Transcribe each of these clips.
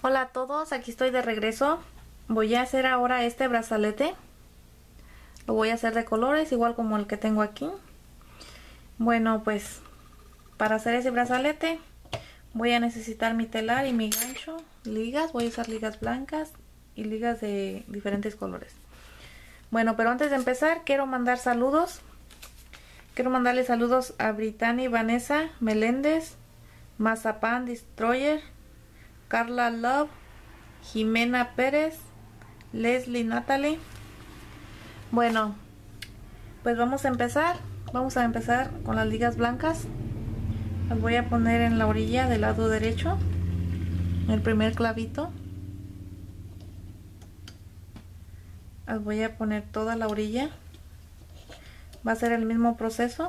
Hola a todos, aquí estoy de regreso. Voy a hacer ahora este brazalete. Lo voy a hacer de colores, igual como el que tengo aquí. Bueno, pues para hacer ese brazalete voy a necesitar mi telar y mi gancho, ligas. Voy a usar ligas blancas y ligas de diferentes colores. Bueno, pero antes de empezar quiero mandar saludos. Quiero mandarle saludos a Brittany Vanessa Meléndez, Mazapán Destroyer, Carla Love, Jimena Pérez, Leslie Natalie. Bueno, pues vamos a empezar. Vamos a empezar con las ligas blancas. Las voy a poner en la orilla del lado derecho, el primer clavito. Las voy a poner toda la orilla. Va a ser el mismo proceso.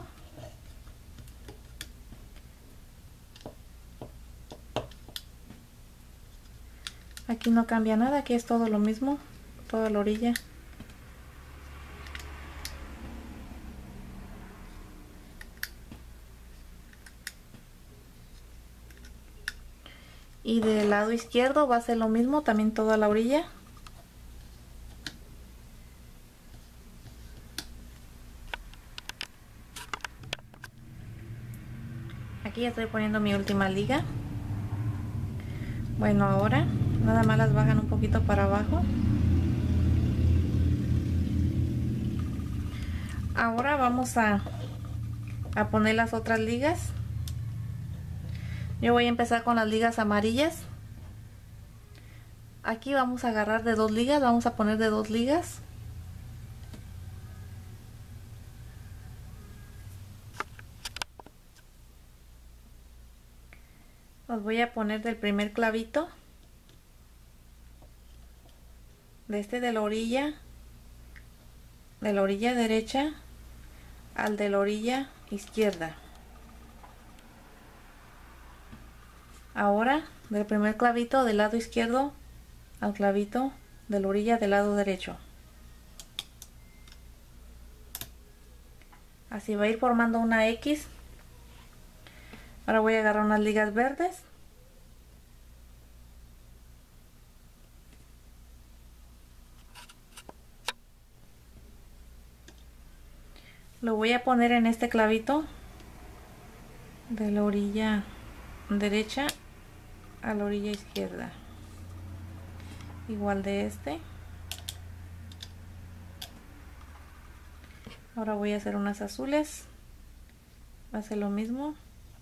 Aquí no cambia nada, aquí es todo lo mismo, toda la orilla. Y del lado izquierdo va a ser lo mismo, también toda la orilla. Aquí ya estoy poniendo mi última liga. Bueno, ahora nada más las bajan un poquito para abajo. Ahora vamos a poner las otras ligas. Yo voy a empezar con las ligas amarillas. Aquí vamos a agarrar de 2 ligas, vamos a poner de 2 ligas. Los voy a poner del primer clavito, de la orilla derecha al de la orilla izquierda. Ahora del primer clavito del lado izquierdo al clavito de la orilla del lado derecho. Así va a ir formando una X. Ahora voy a agarrar unas ligas verdes. Lo voy a poner en este clavito de la orilla derecha a la orilla izquierda. Igual de este. Ahora voy a hacer unas azules. Va a ser lo mismo.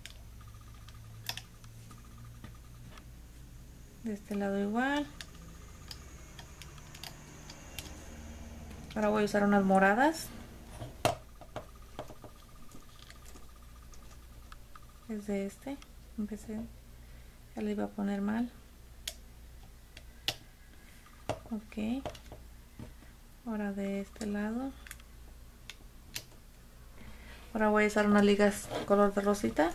De este lado igual. Ahora voy a usar unas moradas. Es de este. Empecé. Ya le iba a poner mal. Ok. Ahora de este lado. Ahora voy a usar unas ligas color de rosita.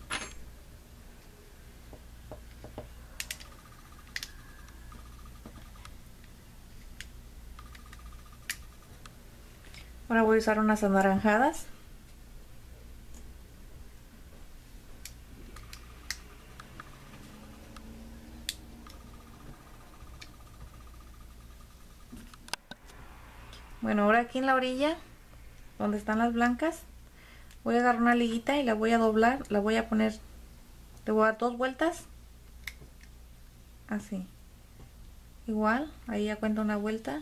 Ahora voy a usar unas anaranjadas. Bueno, ahora aquí en la orilla, donde están las blancas, voy a agarrar una liguita y la voy a doblar, la voy a poner, le voy a dar 2 vueltas, así, igual, ahí ya cuento una vuelta.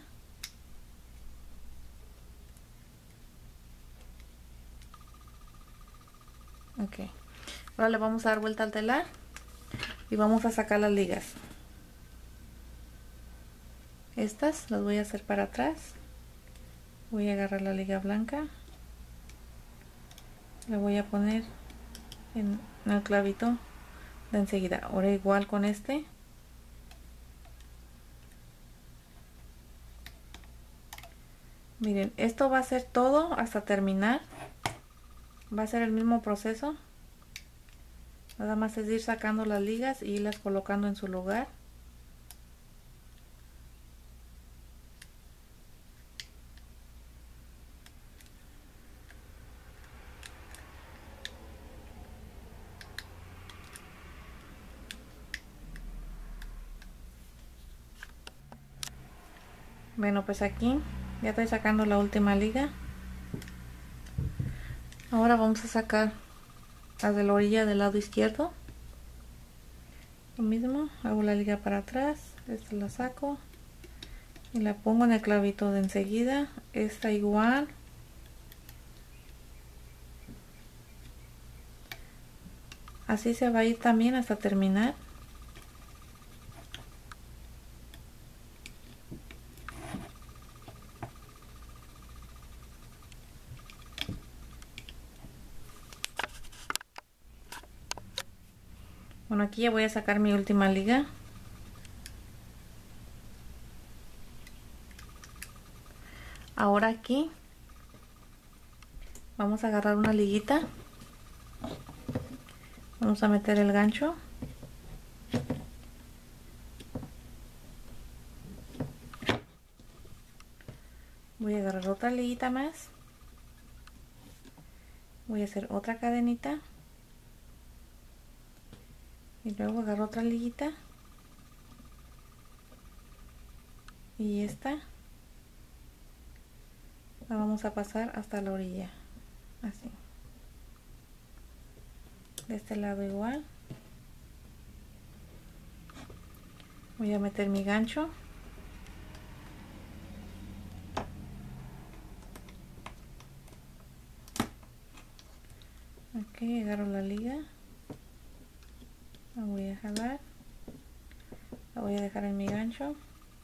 Ok, ahora le vamos a dar vuelta al telar y vamos a sacar las ligas. Estas las voy a hacer para atrás. Voy a agarrar la liga blanca, la voy a poner en el clavito de enseguida. Ahora igual con este. Miren, esto va a ser todo hasta terminar. Va a ser el mismo proceso. Nada más es ir sacando las ligas y irlas colocando en su lugar. Bueno, pues aquí ya estoy sacando la última liga. Ahora vamos a sacar las de la orilla del lado izquierdo. Lo mismo, hago la liga para atrás, esta la saco y la pongo en el clavito de enseguida. Esta igual. Así se va a ir también hasta terminar. Bueno, aquí ya voy a sacar mi última liga. Ahora aquí vamos a agarrar una liguita. Vamos a meter el gancho. Voy a agarrar otra liguita más. Voy a hacer otra cadenita. Y luego agarro otra liguita. Y esta la vamos a pasar hasta la orilla. Así. De este lado igual. Voy a meter mi gancho. Ok, agarro la liga. La voy a jalar. La voy a dejar en mi gancho.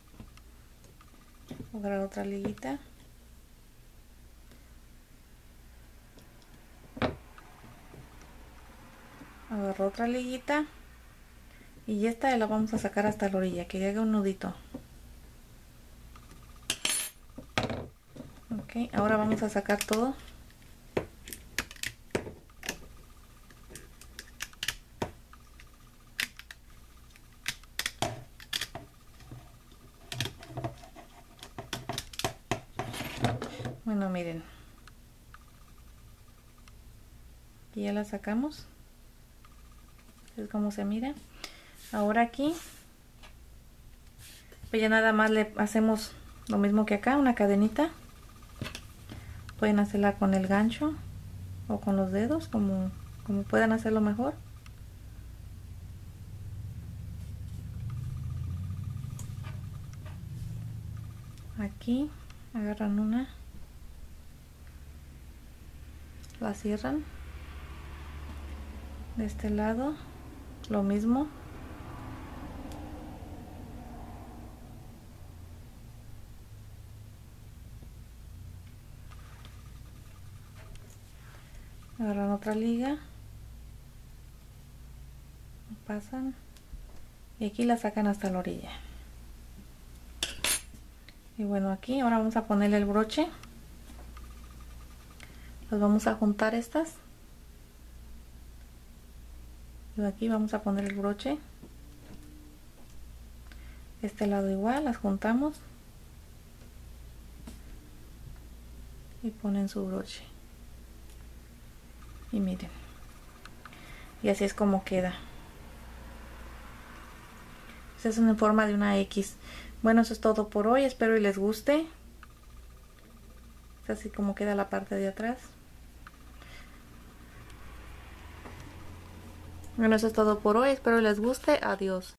Agarrar otra liguita. Agarro otra liguita. Y esta la vamos a sacar hasta la orilla, que haga un nudito. Ok, ahora vamos a sacar todo. Bueno, miren. Y ya la sacamos. Es como se mira. Ahora aquí, pues ya nada más le hacemos lo mismo que acá, una cadenita. Pueden hacerla con el gancho o con los dedos, como puedan hacerlo mejor. Aquí agarran una, la cierran. De este lado lo mismo. Agarran otra liga, pasan y aquí la sacan hasta la orilla. Y bueno, aquí ahora vamos a ponerle el broche. Las vamos a juntar estas. Y aquí vamos a poner el broche. Este lado igual, las juntamos. Y ponen su broche. Y miren. Y así es como queda. Esta es en forma de una X. Bueno, eso es todo por hoy. Espero y les guste. Es así como queda la parte de atrás. Bueno, eso es todo por hoy. Espero y les guste. Adiós.